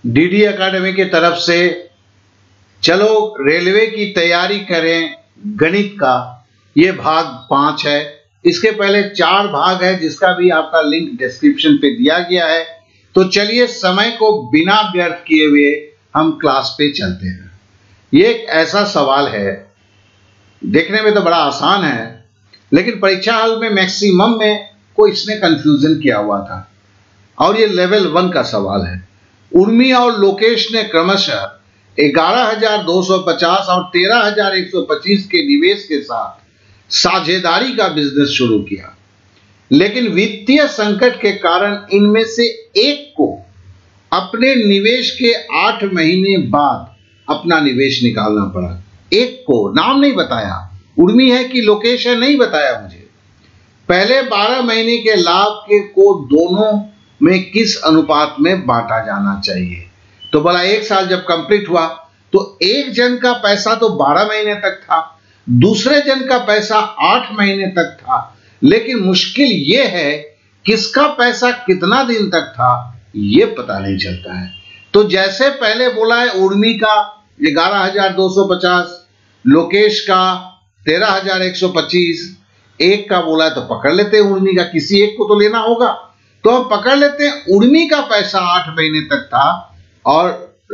DD academy की तरफ से चलो रेलवे की तैयारी करें गणित का, ये भाग 5 है। इसके पहले 4 भाग है जिसका भी आपका लिंक डिस्क्रिप्शन पे दिया गया है। तो चलिए समय को बिना व्यर्थ किए हुए हम क्लास पे चलते हैं। ये एक ऐसा सवाल है, देखने में तो बड़ा आसान है, लेकिन परीक्षा हॉल में मैक्सिमम में को इसने कंफ्यूजन किया हुआ था और ये लेवल 1 का सवाल है। उर्मी और लोकेश ने क्रमशः 11,250 और 13,125 के निवेश के साथ साझेदारी का बिजनेस शुरू किया, लेकिन वित्तीय संकट के कारण इनमें से एक को अपने निवेश के 8 महीने बाद अपना निवेश निकालना पड़ा। एक को, नाम नहीं बताया, उर्मी है कि लोकेश है नहीं बताया मुझे। पहले 12 महीने के लाभ के को दोनों में किस अनुपात में बांटा जाना चाहिए? तो बोला 1 साल जब कंप्लीट हुआ तो एक जन का पैसा तो 12 महीने तक था, दूसरे जन का पैसा 8 महीने तक था, लेकिन मुश्किल यह है किसका पैसा कितना दिन तक था यह पता नहीं चलता है। तो जैसे पहले बोला है उर्मी का 11,250, लोकेश का 13,125, एक का बोला है तो पकड़ लेते हैं उर्मी का, किसी एक को तो लेना होगा। तो हम पकड़ लेते हैं उर्मी का पैसा 8 महीने तक था और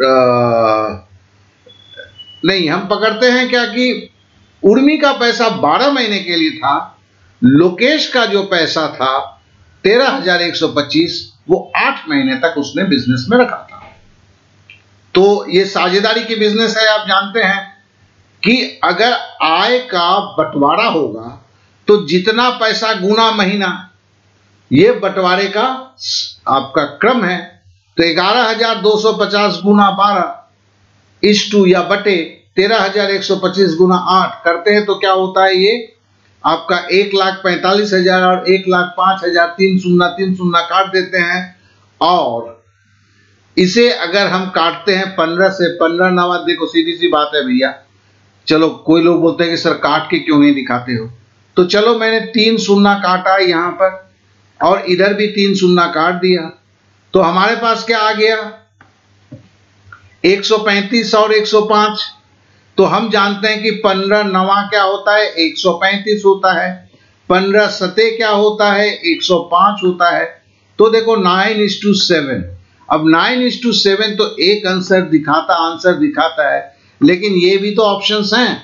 नहीं, हम पकड़ते हैं क्या कि उर्मी का पैसा 12 महीने के लिए था, लोकेश का जो पैसा था 13,125 वो 8 महीने तक उसने बिजनेस में रखा था। तो ये साझेदारी की बिजनेस है। आप जानते हैं कि अगर आय का बंटवारा होगा तो जितना पैसा गुना महीना, ये बंटवारे का आपका क्रम है। तो 11,250 गुना 12 इस टू या बटे 13,125 गुना 8 करते हैं तो क्या होता है? ये आपका 1,45,000 और 1,05,000, 3 शून्य काट देते हैं। और इसे अगर हम काटते हैं 15 से, 15 नवा, देखो सीधी सी बात है भैया, चलो कोई लोग बोलते हैं कि सर काट के क्यों नहीं दिखाते हो, तो चलो मैंने 3 शून्य काटा यहां पर और इधर भी 3 शून्य काट दिया, तो हमारे पास क्या आ गया? 135 और 105। तो हम जानते हैं कि 15 नवा क्या होता है? 135 होता है। 15 सते क्या होता है? 105 होता है। तो देखो 9:7। अब 9:7 तो एक आंसर दिखाता है, लेकिन ये भी तो ऑप्शंस हैं।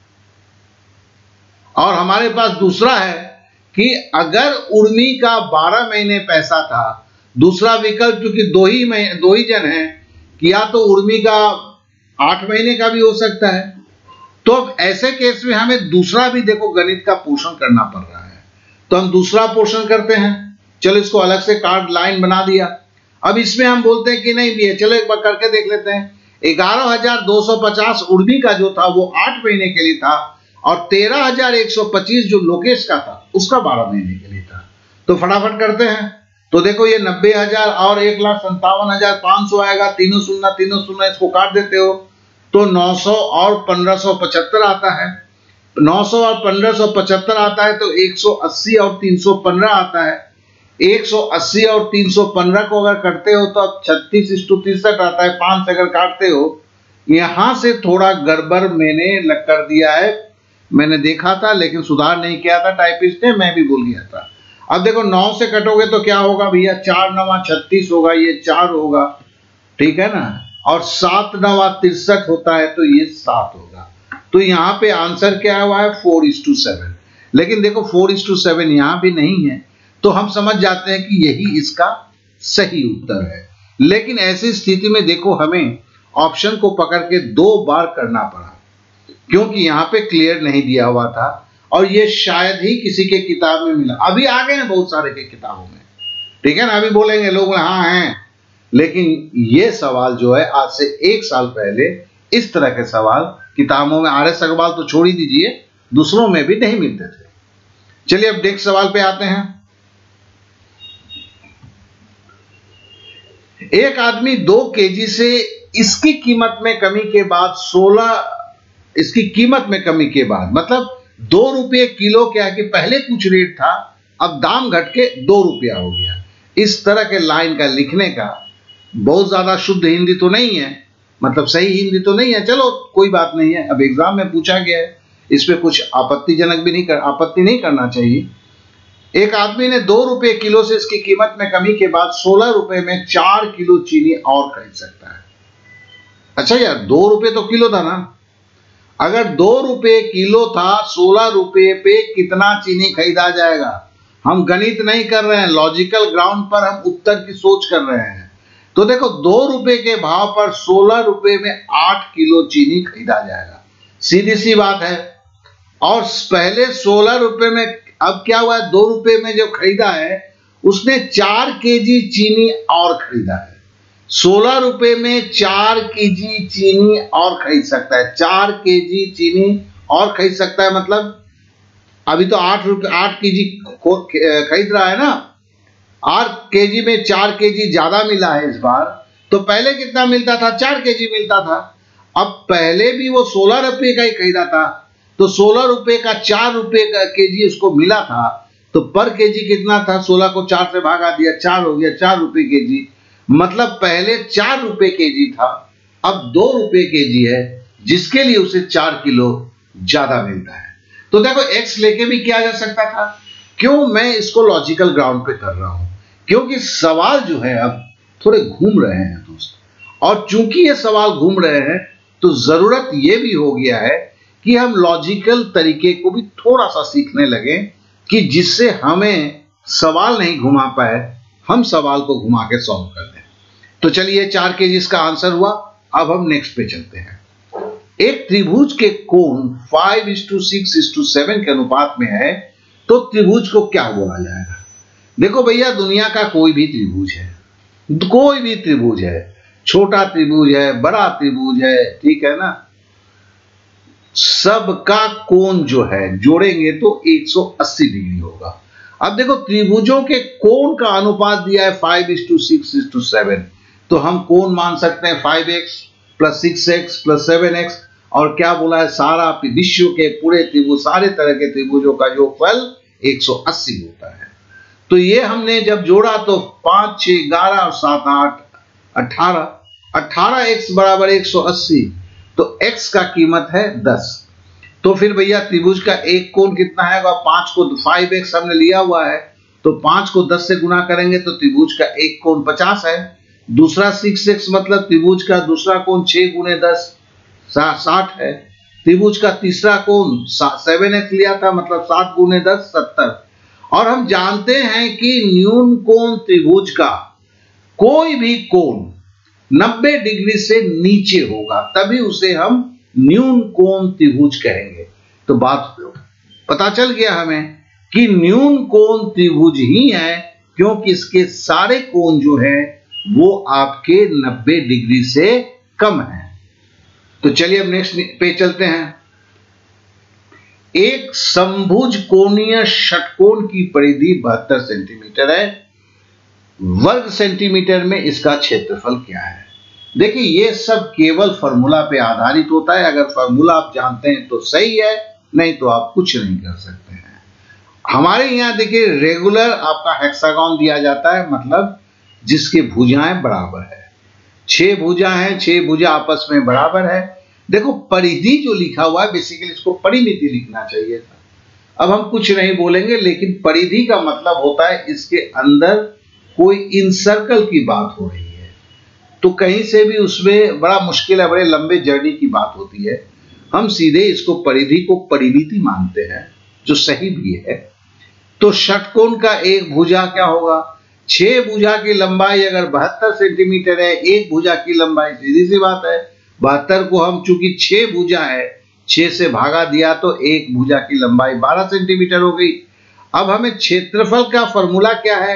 और हमारे पास दूसरा है कि अगर उर्मी का 12 महीने पैसा था, दूसरा विकल्प क्योंकि दो ही जन है कि या तो उर्मी का 8 महीने का भी हो सकता है। तो अब ऐसे केस में हमें दूसरा भी देखो गणित का पोषण करना पड़ रहा है, तो हम दूसरा पोषण करते हैं। चलो इसको अलग से कार्ड लाइन बना दिया। अब इसमें हम बोलते हैं कि नहीं भैया, चलो एक बार करके देख लेते हैं। 11,250 उर्मी का जो था वो 8 महीने के लिए था और 13,125 जो लोकेश का था उसका 12 महीने के लिए था। तो फटाफट करते हैं। तो देखो ये 90,000 और 1,57,500 आएगा, तीनों शून्य इसको काट देते हो तो 900 और 1575 आता है। 900 और 1575 आता है तो 180 और 315 आता है। 180 और 315 को अगर करते हो तो अब 36:63 आता है। 5 से अगर काटते हो, यहां से थोड़ा गड़बड़ मैंने कर दिया है, मैंने देखा था लेकिन सुधार नहीं किया था टाइपिस्ट ने, मैं भी भूल गया था। अब देखो 9 से कटोगे तो क्या होगा भैया? 4 9 36 होगा, ये 4 होगा, ठीक है ना। और 7 9 63 होता है तो ये 7 होगा। तो यहाँ पे आंसर क्या हुआ है? 4:7। लेकिन देखो 4:7 यहाँ भी नहीं है, तो हम समझ जाते हैं कि यही इसका सही उत्तर है। लेकिन ऐसी स्थिति में देखो हमें ऑप्शन को पकड़ के 2 बार करना पड़ा, क्योंकि यहाँ पे क्लियर नहीं दिया हुआ था और ये शायद ही किसी के किताब में मिला। अभी आ गए हैं बहुत सारे के किताबों में, ठीक है ना। अभी बोलेंगे लोग हाँ हैं, लेकिन ये सवाल जो है आज से 1 साल पहले इस तरह के सवाल किताबों में, RS अग्रवाल तो छोड़ ही दीजिए, दूसरों में भी नहीं मिलते थे। चलिए अब नेक्स्ट सवाल पे आते हैं। एक आदमी 2 केजी से इसकी कीमत में कमी के बाद 16, इसकी कीमत में कमी के बाद मतलब 2 रुपये किलो, क्या कि पहले कुछ रेट था अब दाम घट के 2 रुपया हो गया। इस तरह के लाइन का लिखने का बहुत ज्यादा शुद्ध हिंदी तो नहीं है, मतलब सही हिंदी तो नहीं है, चलो कोई बात नहीं है, अब एग्जाम में पूछा गया है, इस पे कुछ आपत्ति नहीं करना चाहिए। एक आदमी ने 2 रुपए किलो से इसकी कीमत में कमी के बाद 16 रुपए में 4 किलो चीनी और खरीद सकता है। अच्छा यार, 2 रुपए तो किलो था ना, अगर 2 रुपए किलो था, 16 रुपए पे कितना चीनी खरीदा जाएगा? हम गणित नहीं कर रहे हैं, लॉजिकल ग्राउंड पर हम उत्तर की सोच कर रहे हैं। तो देखो 2 रुपए के भाव पर 16 रुपए में 8 किलो चीनी खरीदा जाएगा, सीधी सी बात है। और पहले 16 रुपए में, अब क्या हुआ है, 2 रुपए में जो खरीदा है उसने 4 केजी चीनी और खरीदा है। 16 रुपए में 4 केजी चीनी और खरीद सकता है, 4 केजी चीनी और खरीद सकता है, मतलब अभी तो 8 केजी खरीद रहा है ना, 8 केजी में 4 केजी ज्यादा मिला है इस बार। तो पहले कितना मिलता था? 4 केजी मिलता था। अब पहले भी वो 16 रुपए का ही खरीदा था, तो 16 रुपए का 4 रुपए का केजी उसको मिला था, तो पर केजी कितना था? 16 को 4 से भागा दिया, 4 हो गया, 4 रुपए केजी, मतलब पहले 4 रुपए केजी था, अब 2 रुपए केजी है, जिसके लिए उसे 4 किलो ज्यादा मिलता है। तो देखो एक्स लेके भी किया जा सकता था। क्यों मैं इसको लॉजिकल ग्राउंड पे कर रहा हूं? क्योंकि सवाल जो है अब थोड़े घूम रहे हैं दोस्त, और चूंकि ये सवाल घूम रहे हैं तो जरूरत ये भी हो गया है कि हम लॉजिकल तरीके को भी थोड़ा सा सीखने लगे, कि जिससे हमें सवाल नहीं घुमा पाए, हम सवाल को घुमा के सॉल्व कर दें। तो चलिए 4 केजी इसका आंसर हुआ। अब हम नेक्स्ट पे चलते हैं। एक त्रिभुज के कोण 5:6:7 के अनुपात में है, तो त्रिभुज को क्या बोला जाएगा? देखो भैया, दुनिया का कोई भी त्रिभुज है, कोई भी त्रिभुज है, छोटा त्रिभुज है, बड़ा त्रिभुज है, ठीक है ना, सबका कोण जो है जोड़ेंगे तो 180 डिग्री होगा। अब देखो त्रिभुजों के कोण का अनुपात दिया है 5:6:7, तो हम कोण मान सकते हैं 5x + 6x + 7x, और क्या बोला है, सारा विश्व के पूरे त्रिभुज, सारे तरह के त्रिभुजों का योगफल 180 होता है। तो ये हमने जब जोड़ा तो 5, 6, 11 और 7, 8, 18, 18x = 180, तो x का कीमत है 10। तो फिर भैया त्रिभुज का एक कोण कितना है? 5 को 5x हमने लिया हुआ है, तो 5 को 10 से गुना करेंगे तो त्रिभुज का एक कोण 50 है। दूसरा 6x मतलब त्रिभुज का दूसरा कोण 6 × 10 60 है। त्रिभुज का तीसरा कोण 7x लिया था, मतलब 7 × 10 70। और हम जानते हैं कि न्यून कोण त्रिभुज का कोई भी कोण 90 डिग्री से नीचे होगा, तभी उसे हम न्यून कोण त्रिभुज कहेंगे। तो बात पता चल गया हमें कि न्यून कोण त्रिभुज ही है, क्योंकि इसके सारे कोण जो है वो आपके 90 डिग्री से कम है। तो चलिए अब नेक्स्ट पे चलते हैं। एक समभुज कोणीय षटकोण की परिधि 72 सेंटीमीटर है, वर्ग सेंटीमीटर में इसका क्षेत्रफल क्या है? देखिए ये सब केवल फॉर्मूला पे आधारित होता है, अगर फॉर्मूला आप जानते हैं तो सही है, नहीं तो आप कुछ नहीं कर सकते हैं। हमारे यहाँ देखिए रेगुलर आपका हेक्सागन दिया जाता है, मतलब जिसकी भुजाएं बराबर है, 6 भुजा हैं, 6 भुजा आपस में बराबर है। देखो परिधि जो लिखा हुआ है, बेसिकली इसको परिमिति लिखना चाहिए था। अब हम कुछ नहीं बोलेंगे, लेकिन परिधि का मतलब होता है इसके अंदर कोई इनसर्कल की बात हो रही है, तो कहीं से भी उसमें बड़ा मुश्किल है, बड़े लंबे जर्नी की बात होती है। हम सीधे इसको परिधि को परिमिति मानते हैं, जो सही भी है। तो षटकोण का एक भुजा क्या होगा? 6 भुजा की लंबाई अगर 72 सेंटीमीटर है, एक भुजा की लंबाई, सीधी सी बात है 72 को हम चूंकि 6 भुजा है 6 से भागा दिया तो एक भुजा की लंबाई 12 सेंटीमीटर हो गई। अब हमें क्षेत्रफल का फॉर्मूला क्या है?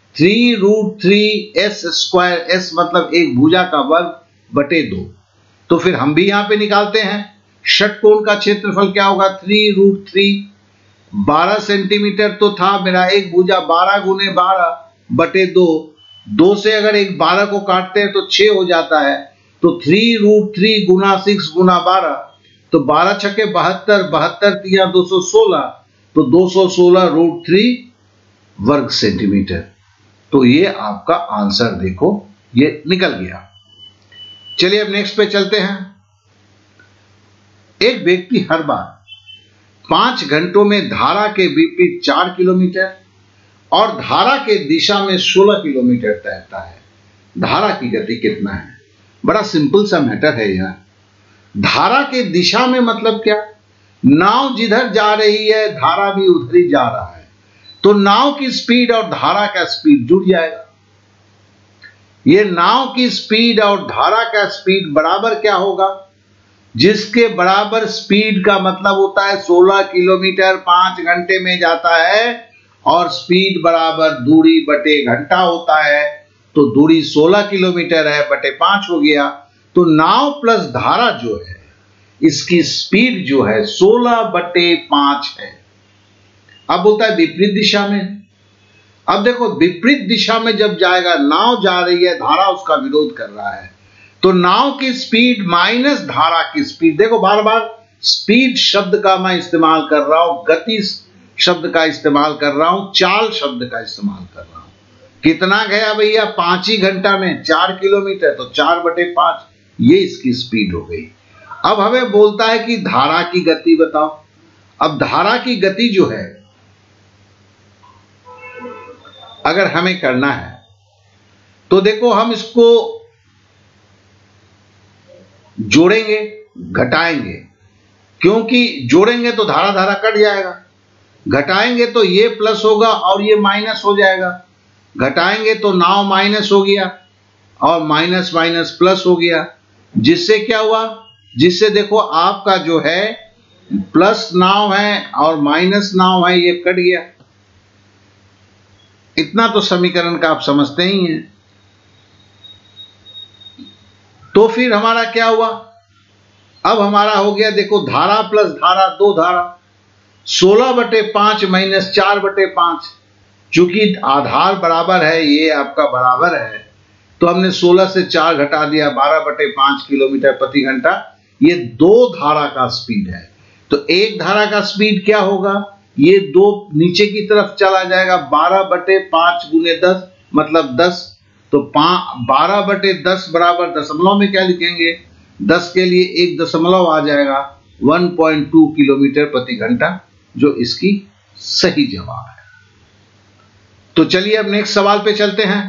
3√3s², s मतलब एक भुजा का वर्ग बटे 2। तो फिर हम भी यहां पे निकालते हैं। षटकोण का क्षेत्रफल क्या होगा? 3√3, 12 सेंटीमीटर तो था मेरा एक भुजा, 12 × 12 बटे 2। 2 से अगर एक 12 को काटते हैं तो 6 हो जाता है, तो 3√3 × 6 × 12, तो 12 छक्के 72, 72 तिया 216, तो 216√3 वर्ग सेंटीमीटर। तो ये आपका आंसर देखो ये निकल गया। चलिए अब नेक्स्ट पे चलते हैं। एक व्यक्ति हर बार 5 घंटों में धारा के विपरीत 4 किलोमीटर और धारा के दिशा में 16 किलोमीटर तैरता है। धारा की गति कितना है? बड़ा सिंपल सा मैटर है यार। धारा के दिशा में मतलब क्या? नाव जिधर जा रही है धारा भी उधर ही जा रहा है, तो नाव की स्पीड और धारा का स्पीड जुड़ जाएगा। ये नाव की स्पीड और धारा का स्पीड बराबर क्या होगा? जिसके बराबर स्पीड का मतलब होता है 16 किलोमीटर 5 घंटे में जाता है, और स्पीड बराबर दूरी बटे घंटा होता है, तो दूरी 16 किलोमीटर है बटे 5 हो गया। तो नाव प्लस धारा जो है इसकी स्पीड जो है 16 बटे 5 है। अब बोलता है विपरीत दिशा में। अब देखो विपरीत दिशा में जब जाएगा, नाव जा रही है, धारा उसका विरोध कर रहा है, तो नाव की स्पीड माइनस धारा की स्पीड। देखो बार बार स्पीड शब्द का मैं इस्तेमाल कर रहा हूं, गति शब्द का इस्तेमाल कर रहा हूं, चाल शब्द का इस्तेमाल कर रहा हूं। कितना गया भैया? 5 ही घंटा में 4 किलोमीटर, तो 4 बटे 5 ये इसकी स्पीड हो गई। अब हमें बोलता है कि धारा की गति बताओ। अब धारा की गति जो है अगर हमें करना है तो देखो हम इसको जोड़ेंगे घटाएंगे, क्योंकि जोड़ेंगे तो धारा धारा कट जाएगा, घटाएंगे तो ये प्लस होगा और ये माइनस हो जाएगा। घटाएंगे तो नाव माइनस हो गया और माइनस माइनस प्लस हो गया, जिससे क्या हुआ? जिससे देखो आपका जो है प्लस नाव है और माइनस नाव है, ये कट गया। इतना तो समीकरण का आप समझते ही हैं। तो फिर हमारा क्या हुआ? अब हमारा हो गया देखो धारा प्लस धारा, 2 धारा, 16 बटे 5 माइनस 4 बटे 5। चूंकि आधार बराबर है, ये आपका बराबर है, तो हमने 16 से 4 घटा दिया, 12 बटे 5 किलोमीटर प्रति घंटा। ये 2 धारा का स्पीड है, तो एक धारा का स्पीड क्या होगा? ये 2 नीचे की तरफ चला जाएगा, 12 बटे 5 गुने 10 मतलब 10, तो 12 बटे 10 बराबर दशमलव में क्या लिखेंगे? 10 के लिए 1 दशमलव आ जाएगा, 1.2 किलोमीटर प्रति घंटा, जो इसकी सही जवाब है। तो चलिए अब नेक्स्ट सवाल पे चलते हैं।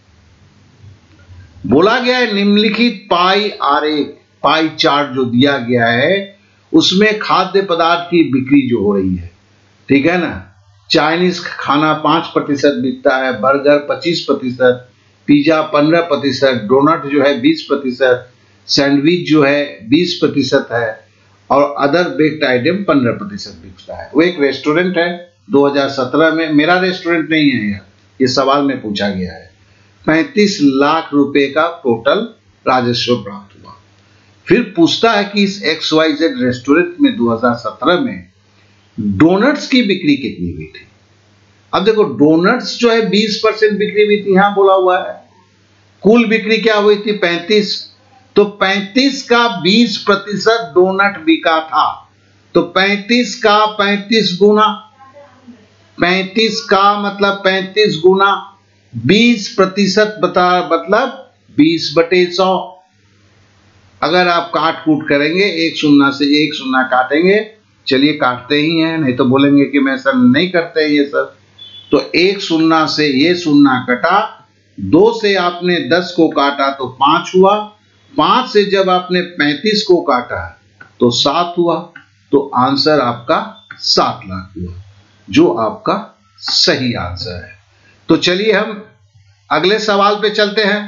बोला गया है निम्नलिखित पाई आरेख, पाई चार्ट जो दिया गया है उसमें खाद्य पदार्थ की बिक्री जो हो रही है, ठीक है ना। चाइनीज खाना 5% बिकता है, बर्गर 25%, पिज्जा 15%, डोनट जो है 20%, सैंडविच जो है 20% है, और अदर बेक्ड आइटम 15% बिकता है। वो एक रेस्टोरेंट है 2017 में, मेरा रेस्टोरेंट नहीं है यार, ये सवाल में पूछा गया है। 35 लाख रुपए का टोटल राजस्व प्राप्त हुआ। फिर पूछता है कि इस XYZ रेस्टोरेंट में 2017 में डोनट्स की बिक्री कितनी हुई थी। अब देखो डोनट्स जो है 20% बिक्री हुई थी, यहां बोला हुआ है। कुल बिक्री क्या हुई थी? 35, तो 35 का 20% डोनट बिका था, तो 35 का 35 गुना, 35 का मतलब 35 गुना 20% बता मतलब 20 बटे 100। अगर आप काट कूट करेंगे, एक शून्य से एक शून्य काटेंगे, चलिए काटते ही हैं, नहीं तो बोलेंगे कि मैं सर नहीं करते ये सब। तो एक शून्य से ये शून्य कटा, 2 से आपने 10 को काटा तो 5 हुआ, 5 से जब आपने 35 को काटा तो 7 हुआ, तो आंसर आपका 7 लाख हुआ, जो आपका सही आंसर है। तो चलिए हम अगले सवाल पे चलते हैं।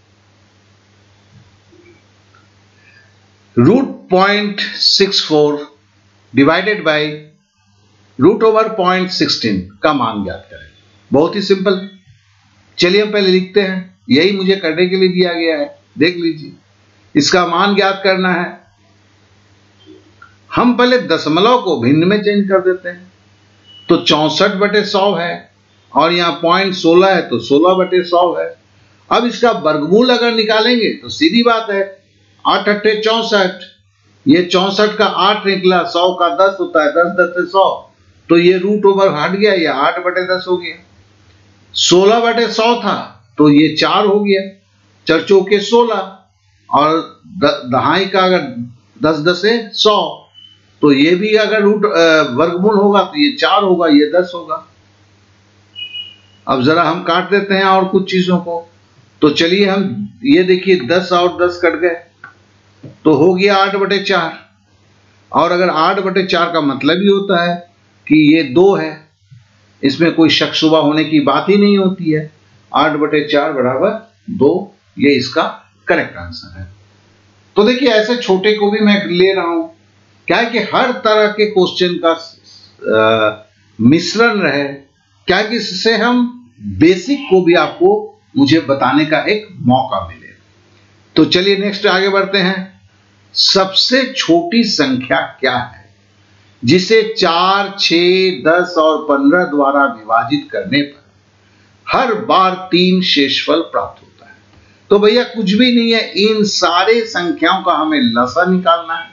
√0.64 डिवाइडेड बाई √0.16 का मान ज्ञात करें। बहुत ही सिंपल। चलिए हम पहले लिखते हैं, यही मुझे करने के लिए दिया गया है, देख लीजिए। इसका मान ज्ञात करना है। हम पहले दशमलव को भिन्न में चेंज कर देते हैं, तो 64 बटे 100 है, और यहां 0.16 है तो 16 बटे 100 है। अब इसका वर्गमूल अगर निकालेंगे तो सीधी बात है, 8 अट्ठे 64, ये 64 का 8 निकला, 100 का 10 होता है, 10 10 से 100, तो ये रूट ओवर हट गया, ये 8 बटे 10 हो गया। 16 बटे 100 था तो ये 4 हो गया, चर्चों के 16 और दहाई का अगर 10 10 है 100, तो ये भी अगर रूट वर्गमूल होगा तो ये 4 होगा, ये 10 होगा। अब जरा हम काट देते हैं और कुछ चीजों को, तो चलिए हम ये देखिए 10 और 10 कट गए तो हो गया 8/4। और अगर 8/4 का मतलब ही होता है कि ये 2 है, इसमें कोई शक शुबा होने की बात ही नहीं होती है। 8/4 बराबर 2, ये इसका करेक्ट आंसर है। तो देखिए ऐसे छोटे को भी मैं ले रहा हूं, क्या है कि हर तरह के क्वेश्चन का मिश्रण रहे, क्या कि इससे हम बेसिक को भी आपको मुझे बताने का एक मौका मिले। तो चलिए नेक्स्ट आगे बढ़ते हैं। सबसे छोटी संख्या क्या है जिसे 4, 6, 10 और 15 द्वारा विभाजित करने पर हर बार 3 शेषफल प्राप्त होता है? तो भैया कुछ भी नहीं है, इन सारे संख्याओं का हमें लसा निकालना है,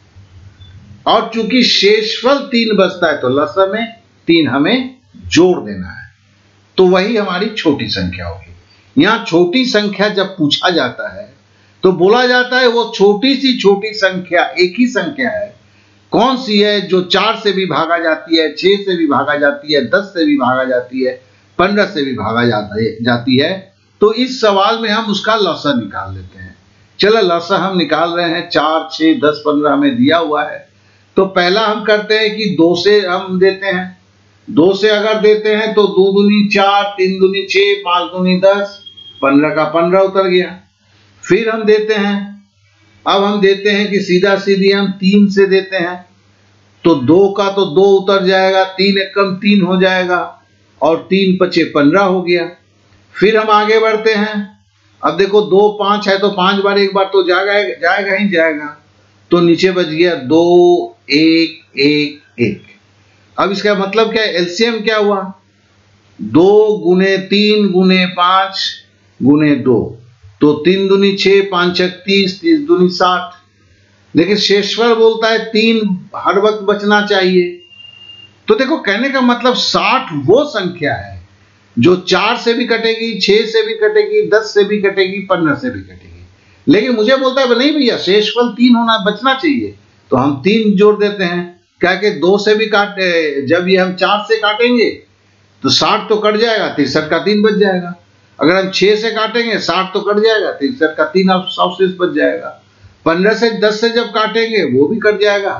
और चूंकि शेषफल 3 बचता है तो लसा में 3 हमें जोड़ देना है, तो वही हमारी छोटी संख्या होगी। यहां छोटी संख्या जब पूछा जाता है तो बोला जाता है वो छोटी सी छोटी संख्या एक ही संख्या है, कौन सी है जो 4 से भी भागा जाती है, 6 से भी भागा जाती है, 10 से भी भागा जाती है, 15 से भी भागा जाती है। तो इस सवाल में हम उसका लसा निकाल लेते हैं। चलो लसा हम निकाल रहे हैं। 4, 6, 10, 15 हमें दिया हुआ है, तो पहला हम करते हैं कि 2 से हम देते हैं। 2 से अगर देते हैं तो 2 दूनी 4, 3 दूनी 6, 5 दूनी 10, 15 का 15 उतर गया। फिर हम देते हैं, अब हम देते हैं कि सीधा सीधी हम 3 से देते हैं, तो 2 का तो 2 उतर जाएगा, 3 एकम 3 हो जाएगा, और 3 पचे 15 हो गया। फिर हम आगे बढ़ते हैं। अब देखो 2 5 है तो 5 बार एक बार तो जाएगा ही जाएगा, तो नीचे बच गया 2 1 1 1। अब इसका मतलब क्या है, एलसीएम क्या हुआ, 2 गुने 3 गुने 5 गुने 2, तो 3 दूनी 6, 5 6 30, 30 दूनी 60। लेकिन शेषफल बोलता है 3 हर वक्त बचना चाहिए। तो देखो कहने का मतलब 60 वो संख्या है जो 4 से भी कटेगी, 6 से भी कटेगी, 10 से भी कटेगी, 15 से भी कटेगी। लेकिन मुझे बोलता है नहीं भैया शेषफल 3 होना बचना चाहिए, तो हम 3 जोड़ देते हैं। क्या कि 2 से भी काटे, जब ये हम 4 से काटेंगे तो 60 तो कट जाएगा, 63 का 3 बच जाएगा। अगर हम 6 से काटेंगे 60 तो कट जाएगा, 63 का 3 अवशेष बच जाएगा। 15 से 10 से जब काटेंगे वो भी कट जाएगा,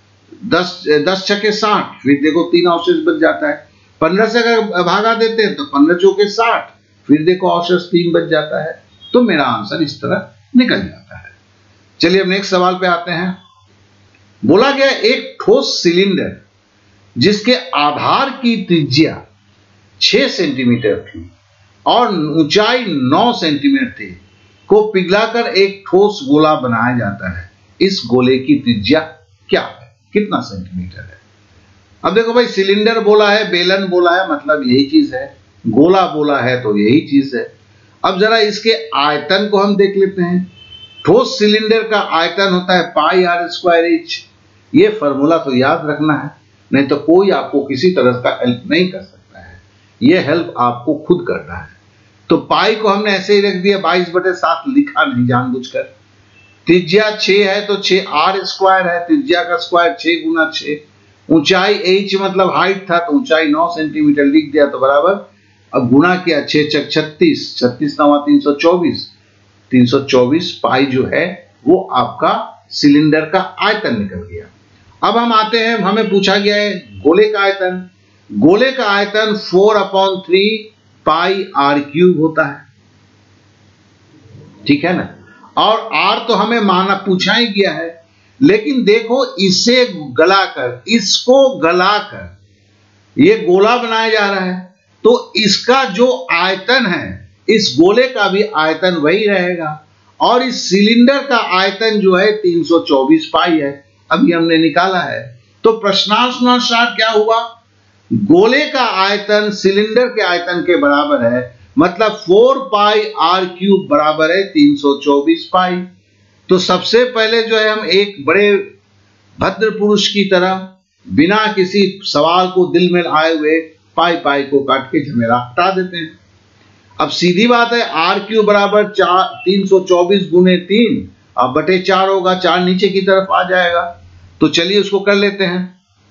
10 छके 60, फिर देखो 3 अवशेष बच जाता है। 15 से अगर भागा देते हैं तो 15 चौके 60, फिर देखो अवशेष 3 बच जाता है। तो मेरा आंसर इस तरह निकल जाता है। चलिए अब नेक्स्ट सवाल पे आते हैं। बोला गया एक ठोस सिलेंडर जिसके आधार की त्रिज्या 6 सेंटीमीटर थी और ऊंचाई 9 सेंटीमीटर थी को पिघलाकर एक ठोस गोला बनाया जाता है। इस गोले की त्रिज्या क्या है, कितना सेंटीमीटर है? अब देखो भाई सिलेंडर बोला है, बेलन बोला है, मतलब यही चीज है, गोला बोला है तो यही चीज है। अब जरा इसके आयतन को हम देख लेते हैं। ठोस सिलेंडर का आयतन होता है πr²h। ये फॉर्मूला तो याद रखना है, नहीं तो कोई आपको किसी तरह का हेल्प नहीं कर सकता है, ये हेल्प आपको खुद करना है। तो पाई को हमने ऐसे ही रख दिया, 22/7 लिखा नहीं जानबूझकर। त्रिज्या 6 है तो 6r² है, त्रिज्या का स्क्वायर 6 गुना 6। ऊंचाई h मतलब हाइट था तो ऊंचाई 9 सेंटीमीटर लिख दिया, तो बराबर अब गुना किया 6 × 36, 36 9 324, 324 पाई जो है वो आपका सिलेंडर का आयतन निकल गया। अब हम आते हैं, हमें पूछा गया है गोले का आयतन। गोले का आयतन 4/3 πr³ होता है, ठीक है ना। और r तो हमें माना पूछा ही गया है, लेकिन देखो इसे गलाकर, इसको गलाकर ये गोला बनाया जा रहा है, तो इसका जो आयतन है इस गोले का भी आयतन वही रहेगा, और इस सिलेंडर का आयतन जो है 324 पाई है। अभी हमने निकाला है, तो प्रश्नानुसार क्या हुआ, गोले का आयतन सिलेंडर के आयतन के बराबर है, मतलब 4πr³ बराबर है 324 पाई। तो सबसे पहले जो है हम एक बड़े भद्र पुरुष की तरह बिना किसी सवाल को दिल में आए हुए पाई को काट के झमेला हटा देते हैं। अब सीधी बात है आर क्यूब बराबर 324 गुने 3 अब बटे 4 होगा, 4 नीचे की तरफ आ जाएगा। तो चलिए उसको कर लेते हैं।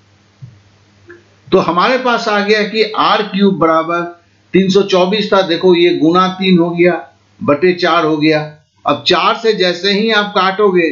तो हमारे पास आ गया कि आर क्यूब बराबर 324 था, देखो ये गुना 3 हो गया बटे 4 हो गया। अब 4 से जैसे ही आप काटोगे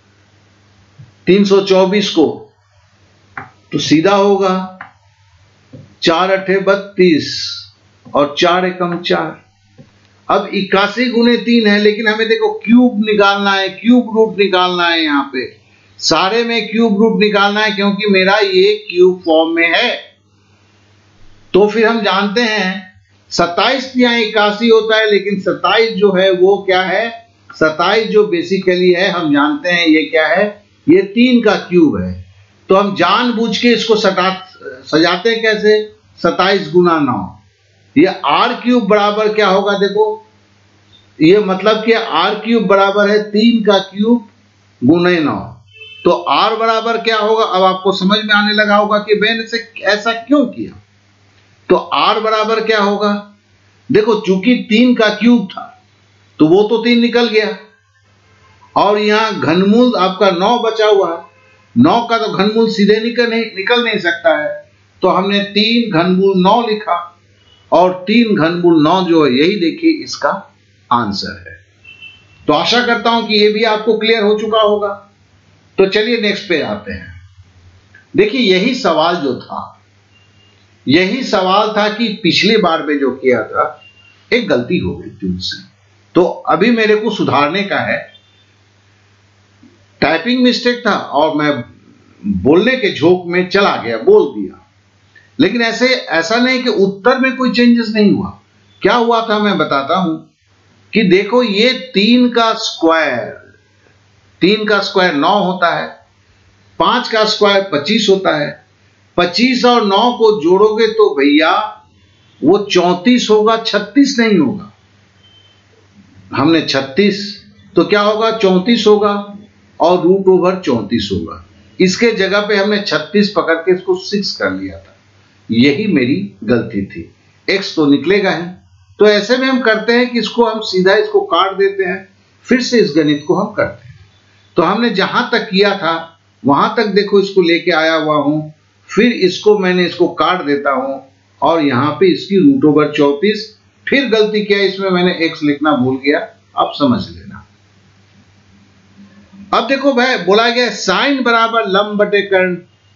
324 को तो सीधा होगा 4 अठे 32 और 4 एकम 4। अब 81 गुने 3 है, लेकिन हमें देखो क्यूब निकालना है, क्यूब रूट निकालना है। यहाँ पे सारे में क्यूब रूट निकालना है क्योंकि मेरा ये क्यूब फॉर्म में है। तो फिर हम जानते हैं 27 या 81 होता है, लेकिन 27 जो है वो क्या है, 27 जो बेसिकली है हम जानते हैं ये क्या है, ये 3 का क्यूब है। तो हम जानबूझ के इसको सजाते हैं कैसे, 27 गुना 9। ये आर क्यूब बराबर क्या होगा, देखो ये मतलब कि आर क्यूब बराबर है 3 का क्यूब गुने 9। तो आर बराबर क्या होगा, अब आपको समझ में आने लगा होगा कि मैंने से ऐसा क्यों किया। तो आर बराबर क्या होगा, देखो चूंकि 3 का क्यूब था तो वो तो 3 निकल गया, और यहां घनमूल आपका 9 बचा हुआ है। 9 का तो घनमूल सीधे निकल नहीं सकता है, तो हमने 3 घनमूल 9 लिखा, और 3 घनमूल 9 जो है यही देखिए इसका आंसर है। तो आशा करता हूं कि ये भी आपको क्लियर हो चुका होगा। तो चलिए नेक्स्ट पे आते हैं। देखिए यही सवाल जो था, यही सवाल था कि पिछली बार में जो किया था एक गलती हो गई थी मुझसे, तो अभी मेरे को सुधारने का है। टाइपिंग मिस्टेक था और मैं बोलने के झोंक में चला गया, बोल दिया। लेकिन ऐसा नहीं कि उत्तर में कोई चेंजेस नहीं हुआ। क्या हुआ था मैं बताता हूं कि देखो ये 3 का स्क्वायर 9 होता है, 5 का स्क्वायर 25 होता है। 25 और 9 को जोड़ोगे तो भैया वो 34 होगा, 36 नहीं होगा। हमने 36 तो क्या होगा 34 होगा और रूट ओवर 34 होगा। इसके जगह पे हमने 36 पकड़ के इसको 6 कर लिया था, यही मेरी गलती थी। x तो निकलेगा ही। तो ऐसे में हम करते हैं कि इसको हम सीधा इसको काट देते हैं, फिर से इस गणित को हम करते हैं। तो हमने जहां तक किया था वहां तक देखो इसको लेके आया हुआ हूं, फिर इसको मैंने इसको काट देता हूं और यहां पे इसकी रूट ओवर 34। फिर गलती किया, इसमें मैंने x लिखना भूल गया, आप समझ लेना। अब देखो भाई बोला गया साइन बराबर लंब बटे कर्ण।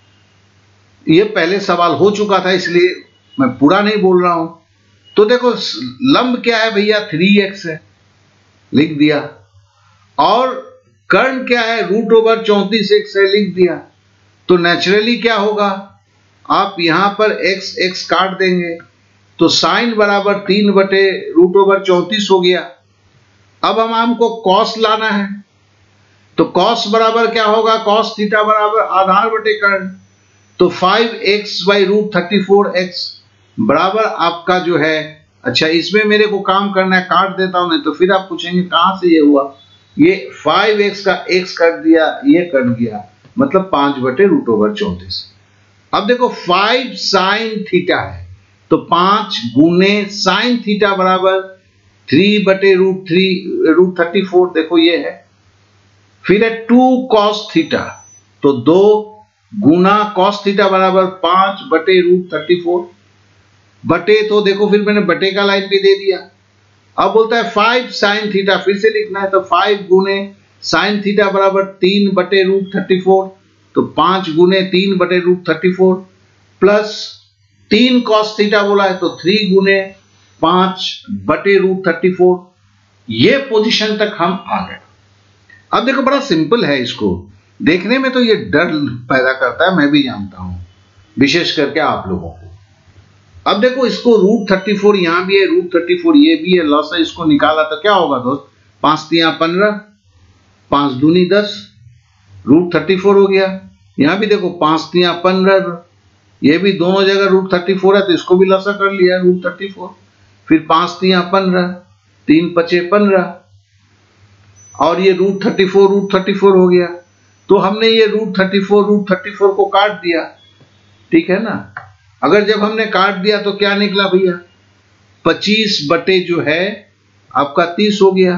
ये पहले सवाल हो चुका था इसलिए मैं पूरा नहीं बोल रहा हूं। तो देखो लंब क्या है भैया 3x है, लिख दिया, और कर्ण क्या है रूट ओवर 34x है, लिख दिया। तो नेचुरली क्या होगा, आप यहां पर x काट देंगे तो साइन बराबर 3 बटे रूट ओवर 34 हो गया। अब हमको कॉस लाना है, तो कॉस बराबर क्या होगा, कॉस थीटा बराबर आधार बटे कर्ण। तो 5x बाई रूट 34x बराबर आपका जो है, अच्छा इसमें मेरे को काम करना है, काट देता हूं, नहीं तो फिर आप पूछेंगे कहां से ये हुआ। ये 5x का x कट दिया, ये कट गया, मतलब 5 बटे रूट ओवर 34। अब देखो 5 साइन थीटा है, तो 5 गुने साइन थीटा बराबर 3 बटे रूट 34, देखो ये है। फिर है 2 कॉस थीटा, तो 2 गुना कॉस थीटा बराबर 5 बटे रूट 34 बटे, तो देखो फिर मैंने बटे का लाइन भी दे दिया। अब बोलता है 5 साइन थीटा, फिर से लिखना है, तो 5 गुने साइन थीटा बराबर 3 बटे रूट 34, तो 5 गुने 3 बटे रूट 34 प्लस 3 कॉस थीटा बोला है, तो 3 गुने 5 बटे रूट 34। ये पोजीशन तक हम आ गए। अब देखो बड़ा सिंपल है, इसको देखने में तो ये डर पैदा करता है, मैं भी जानता हूं, विशेष करके आप लोगों को। अब देखो इसको रूट 34 यहां भी है, रूट 34 ये भी है, लॉस है, इसको निकाला तो क्या होगा दोस्त, 5 तिया 15, 5 दूनी 10, रूट 34 हो गया। यहां भी देखो 5 तिया 15, ये भी दोनों जगह रूट 34 है, तो इसको भी लसा कर लिया रूट 34। फिर 5 तिया 15, 3 पचे 15, और ये रूट 34 हो गया। तो हमने ये रूट 34 को काट दिया, ठीक है ना। अगर जब हमने काट दिया तो क्या निकला भैया, 25 बटे जो है आपका 30 हो गया।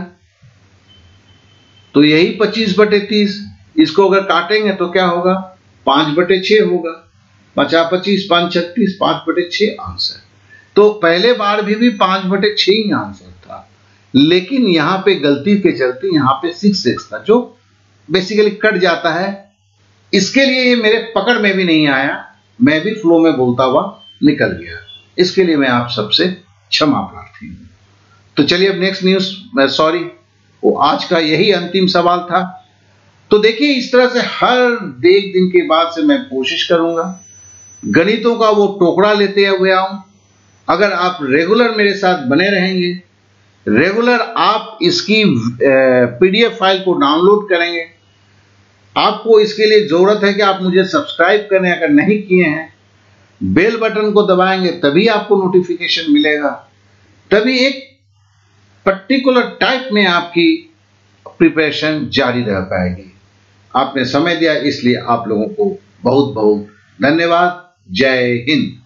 तो यही 25 बटे 30, इसको अगर काटेंगे तो क्या होगा, 5 बटे 6 होगा। 5 25, 5 36, 5 बटे 6 आंसर। तो पहले बार भी 5 बटे 6 ही आंसर था, लेकिन यहां पे गलती के चलते यहां पे 6x था, जो बेसिकली कट जाता है। इसके लिए ये मेरे पकड़ में भी नहीं आया, मैं भी फ्लो में बोलता हुआ निकल गया। इसके लिए मैं आप सबसे क्षमा प्रार्थी हूं। तो चलिए अब नेक्स्ट न्यूज, सॉरी वो आज का यही अंतिम सवाल था। तो देखिए, इस तरह से हर एक दिन के बाद से मैं कोशिश करूंगा गणितों का वो टोकरा लेते हुए आऊं। अगर आप रेगुलर मेरे साथ बने रहेंगे, रेगुलर आप इसकी पीडीएफ फाइल को डाउनलोड करेंगे। आपको इसके लिए जरूरत है कि आप मुझे सब्सक्राइब करें, अगर नहीं किए हैं बेल बटन को दबाएंगे तभी आपको नोटिफिकेशन मिलेगा, तभी एक पर्टिकुलर टाइप में आपकी प्रिपरेशन जारी रह पाएगी। आपने समय दिया इसलिए आप लोगों को बहुत बहुत धन्यवाद। जय हिंद।